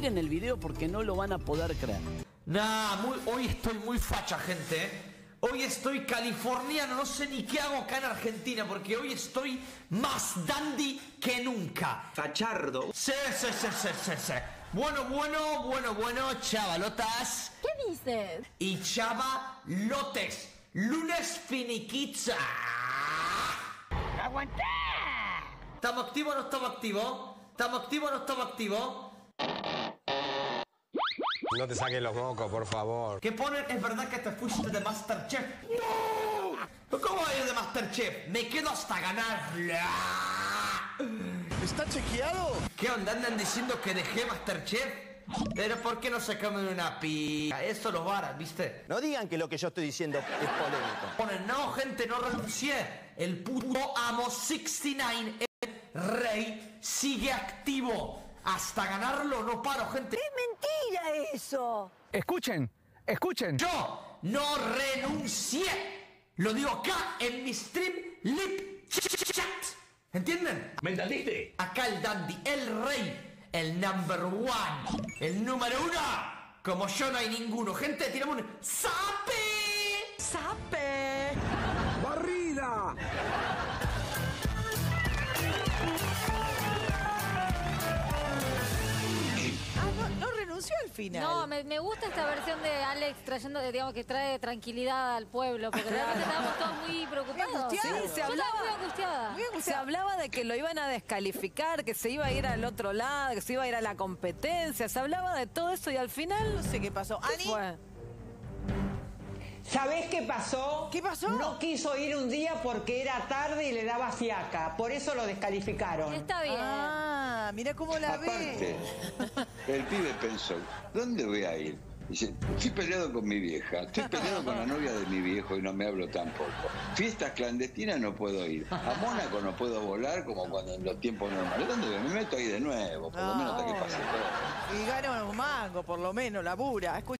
Miren el video porque no lo van a poder creer. Nah, hoy estoy muy facha, gente. Hoy estoy californiano, no sé ni qué hago acá en Argentina, porque hoy estoy más dandy que nunca. Fachardo. Sí. Bueno, chavalotas. ¿Qué dices? Y chavalotes. Lunes finiquitza. ¡Aguantá! ¿Estamos activos o no estamos activos? ¿Estamos activos o no estamos activos? No te saques los mocos, por favor. ¿Qué ponen? ¿Es verdad que te fuiste de Masterchef? ¡No! ¿Cómo va a ir de Masterchef? Me quedo hasta ganarla. ¿Está chequeado? ¿Qué onda? ¿Andan diciendo que dejé Masterchef? Pero ¿por qué no se comen una pizza? Eso los varas, ¿viste? No digan que lo que yo estoy diciendo es polémico. Ponen, no, gente, no renuncié. El puto Amo 69, el rey, sigue activo. Hasta ganarlo no paro, gente. ¡Es mentira eso! Escuchen. Yo no renuncié. Lo digo acá en mi stream lip chat. ¿Entienden? ¿Me entendiste? Acá el dandy, el rey, el number one, el número uno. Como yo no hay ninguno. Gente, tiramos un ¡Sape! ¡Sape! ¡Barrida! No renunció al final. No, me gusta esta versión de Alex trayendo, digamos, que trae tranquilidad al pueblo, porque realmente estábamos todos muy preocupados. Sí, Yo estaba muy angustiada. Se hablaba de que lo iban a descalificar, que se iba a ir al otro lado, que se iba a ir a la competencia. Se hablaba de todo eso y al final no sé qué pasó. ¿Qué fue? ¿Sabés qué pasó? ¿Qué pasó? No quiso ir un día porque era tarde y le daba fiaca. Por eso lo descalificaron. Está bien. Ah, mira cómo la ve. Aparte, el pibe pensó, ¿dónde voy a ir? Dice, estoy peleado con mi vieja, estoy peleado con la novia de mi viejo y no me hablo tampoco. Fiestas clandestinas no puedo ir. A Mónaco no puedo volar como cuando en los tiempos normales. ¿Dónde voy? Me meto ahí de nuevo, por lo menos hasta que pase todo. Y gana un mango, por lo menos, labura.